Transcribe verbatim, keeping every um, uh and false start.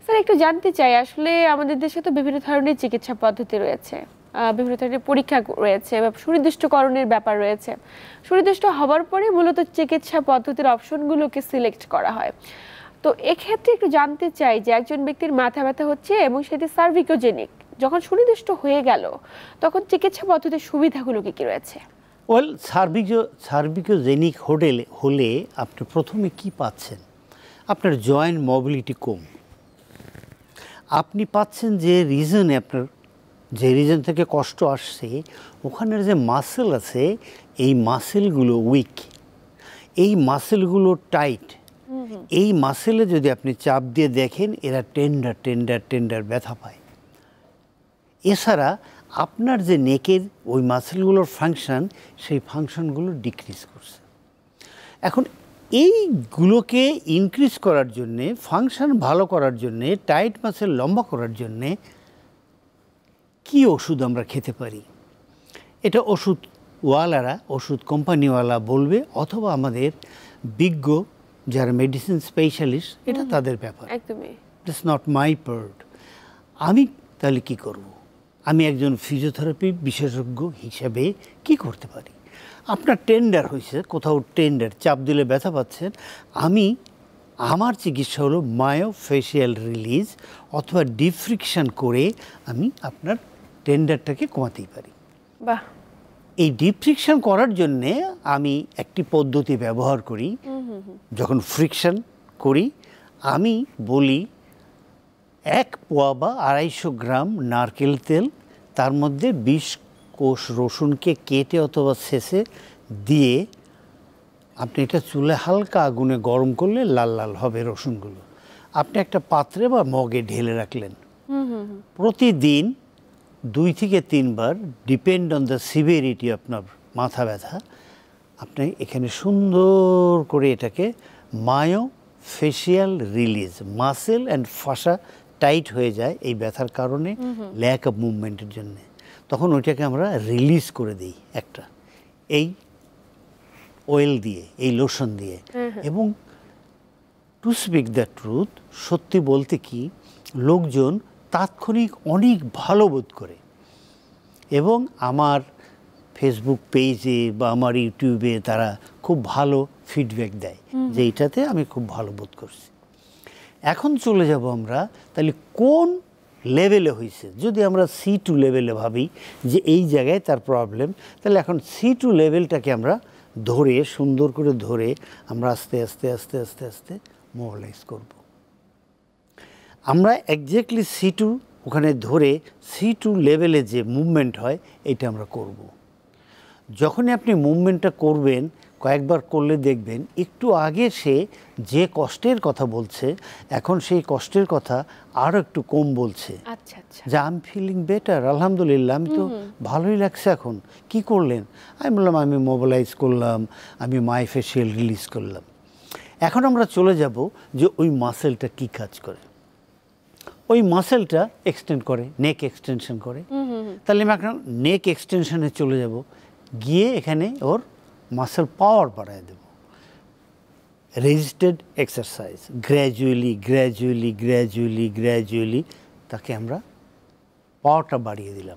Sir একটু জানতে চাই আসলে আমাদের দেশে তো বিভিন্ন ধরনের চিকিৎসা পদ্ধতি রয়েছে, বিভিন্ন ধরনের পরীক্ষা রয়েছে বা সুনির্দিষ্টকরণের ব্যাপার রয়েছে। সুনির্দিষ্ট হওয়ার পরে মূলত চিকিৎসা পদ্ধতির অপশনগুলোকে সিলেক্ট করা হয়। তো এক্ষেত্রে একটু জানতে চাই যে একজন ব্যক্তির মাথা ব্যথা হচ্ছে এবং সেটি সার্ভিকোজেনিক, যখন সুনির্দিষ্ট হয়ে গেল তখন চিকিৎসা পদ্ধতির সুবিধাগুলো কি কি রয়েছে? ওয়েল সার্ভিকো সার্ভিকোজেনিক হোটেলে হলে আপনি প্রথমে কি পাচ্ছেন? আপনার জয়েন্ট মোবিলিটি কম। আপনি পাচ্ছেন যে রিজনে আপনার যে রিজন থেকে কষ্ট আসছে ওখানের যে মাসেল আছে এই মাসেলগুলো উইক, এই মাসেলগুলো টাইট। এই মাসেলে যদি আপনি চাপ দিয়ে দেখেন এরা টেন্ডার টেন্ডার টেন্ডার ব্যথা পায়। এছাড়া আপনার যে নেকের ওই মাসেলগুলোর ফাংশন সেই ফাংশনগুলো ডিক্রিজ করছে। এখন এইগুলোকে ইনক্রিজ করার জন্যে, ফাংশন ভালো করার জন্যে, টাইট মাসেল লম্বা করার জন্যে কি ওষুধ আমরা খেতে পারি? এটা ওষুধওয়ালারা, ওষুধ কোম্পানিওয়ালা বলবে, অথবা আমাদের বিজ্ঞ যারা মেডিসিন স্পেশালিস্ট, এটা তাদের ব্যাপার। একদমই ইটস নট মাই পার্ট। আমি তাহলে কি করব? আমি একজন ফিজিওথেরাপি বিশেষজ্ঞ হিসেবে কি করতে পারি? আপনার টেন্ডার হয়েছে, কোথাও টেন্ডার চাপ দিলে ব্যথা পাচ্ছেন, আমি আমার চিকিৎসা হলো মায়োফেশিয়াল রিলিজ অথবা ডিফ্রিকশন করে আমি আপনার টেন্ডারটাকে কমাতেই পারি। বাহ। এই ডিফ্রিকশন করার জন্যে আমি একটি পদ্ধতি ব্যবহার করি। যখন ফ্রিকশন করি আমি বলি এক পোয়া বা আড়াইশো গ্রাম নারকেল তেল, তার মধ্যে বিশ কোষ রসুনকে কেটে অথবা ছেঁচে দিয়ে আপনি এটা চুলে হালকা আগুনে গরম করলে লাল লাল হবে রসুনগুলো। আপনি একটা পাত্রে বা মগে ঢেলে রাখলেন। প্রতিদিন দুই থেকে তিনবার, ডিপেন্ড অন দ্য সিভিরিটি আপনার মাথা ব্যথা, আপনি এখানে সুন্দর করে এটাকে myofascial release, muscle and fascia tight হয়ে যায় এই ব্যথার কারণে, ল্যাক অফ মুভমেন্টের জন্যে। তখন ওইটাকে আমরা রিলিজ করে দিই একটা এই অয়েল দিয়ে, এই লোশন দিয়ে। এবং টু স্পিক দ্য ট্রুথ, সত্যি বলতে কি, লোকজন তাৎক্ষণিক অনেক ভালো বোধ করে। এবং আমার ফেসবুক পেজে বা আমার ইউটিউবে তারা খুব ভালো ফিডব্যাক দেয় যে এইটাতে আমি খুব ভালো বোধ করছি। এখন চলে যাব আমরা তাহলে কোন লেভেলে হয়েছে। যদি আমরা সি টু লেভেলে ভাবি যে এই জায়গায় তার প্রবলেম, তাহলে এখন সি টু লেভেলটাকে আমরা ধরে, সুন্দর করে ধরে আমরা আস্তে আস্তে আস্তে আস্তে আস্তে মোবিলাইজ করব। আমরা একজ্যাক্টলি সি টু ওখানে ধরে সি টু লেভেলে যে মুভমেন্ট হয় এটা আমরা করব। যখনই আপনি মুভমেন্টটা করবেন, কয়েকবার করলে দেখবেন একটু আগে সে যে কষ্টের কথা বলছে এখন সেই কষ্টের কথা আরও একটু কম বলছে। আচ্ছা আচ্ছা, যে আই এম ফিলিং বেটার, আলহামদুলিল্লাহ, আমি তো ভালোই লাগছে। এখন কি করলেন? আমি বললাম আমি মোবিলাইজ করলাম, আমি মায়োফেশিয়াল রিলিজ করলাম। এখন আমরা চলে যাব যে ওই মাসেলটা কি কাজ করে। ওই মাসেলটা এক্সটেন্ড করে, নেক এক্সটেনশন করে। তাহলে আমি এখন নেক এক্সটেনশনে চলে যাব, গিয়ে এখানে ওর মাসেল পাওয়ার বাড়ায় দেব। Resisted exercise, gradually gradually gradually gradually তাকে আমরা পাওয়ারটা বাড়িয়ে দিলাম।